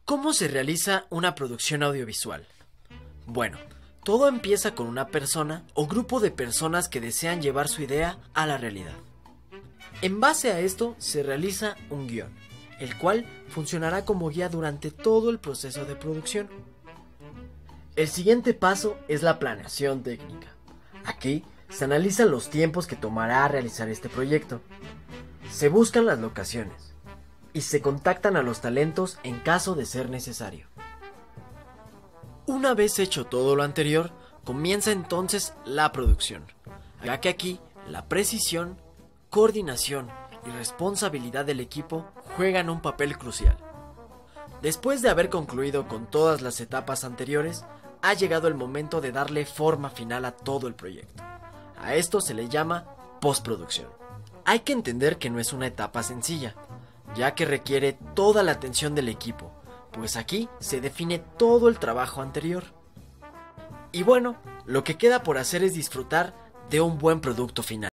¿Cómo se realiza una producción audiovisual? Bueno, todo empieza con una persona o grupo de personas que desean llevar su idea a la realidad. En base a esto se realiza un guión, el cual funcionará como guía durante todo el proceso de producción. El siguiente paso es la planeación técnica. Aquí se analizan los tiempos que tomará realizar este proyecto. Se buscan las locaciones y se contactan a los talentos en caso de ser necesario. Una vez hecho todo lo anterior, comienza entonces la producción, ya que aquí la precisión, coordinación y responsabilidad del equipo juegan un papel crucial. Después de haber concluido con todas las etapas anteriores, ha llegado el momento de darle forma final a todo el proyecto. A esto se le llama postproducción. Hay que entender que no es una etapa sencilla, ya que requiere toda la atención del equipo, pues aquí se define todo el trabajo anterior. Y bueno, lo que queda por hacer es disfrutar de un buen producto final.